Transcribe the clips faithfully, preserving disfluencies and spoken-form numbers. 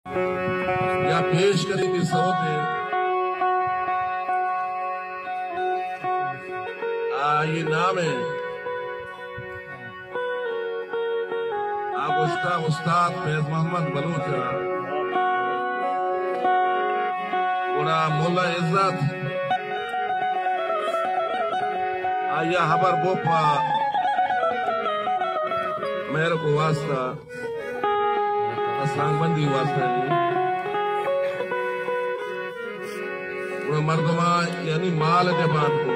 या पेश करी थी सौते ये नाम है आप उसका उस्ताद फैज मोहम्मद बलूच गुड़ा मुल्ला इज्जत आया हबर बोपा मेरे को वास्ता असलाम बंदी वास्ता मर्दमा यानी माल जबान को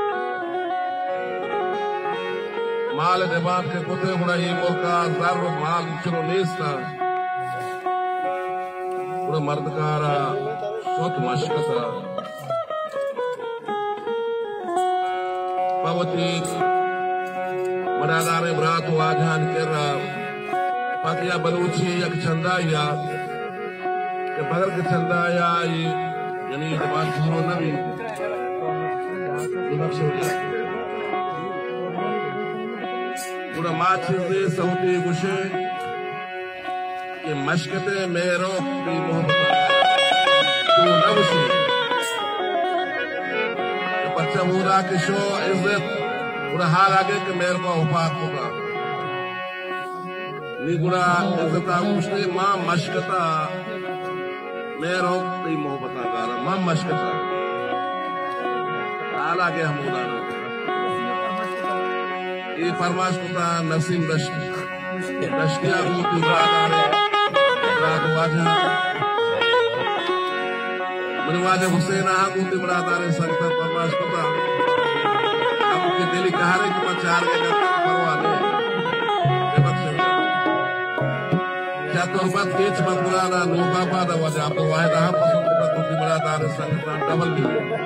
माल जबान के कुते गुड़ा ये मुल्का जर माल चलो नेस्ता गुड़ा मर्दकारा शोत मशकता पवती मरादार बरात वाजहान कर पाकिया बलूची यक चंदा या के बगल के चंदा या यानी जबान पूरो नबी पूरा माचिज़े सऊदी गुशे के मशकते मेरो भी मोहब्बत तू नवशी बच्चा मुरा के शो इज्जत पूरा हाल आगे के मेरे को उपात होगा नी गुड़ा इज्जता कुश्ते माँ मशकता मेरो ती मोहब्बत आगारा माँ मशकता हाल आगे हम उदाना ये फरमाश कुता नसीम दश्ती दश्तिया होती बरादारे बरात वाजा मनवाजे हुसैन आहा होती बरादारे संगता फरमाश कुता आपके दिली कहारे की मचार के करता परवा दे क्या तोरबत केच मकुराना नोबा पादा वजह आप तो वाहिद आहा पसंद के बाद होती बरादारे संगता डबल भी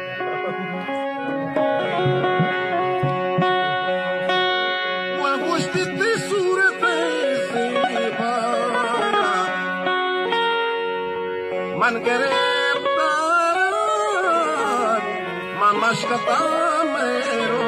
मन गिरफ्तार मन मशकता मेरो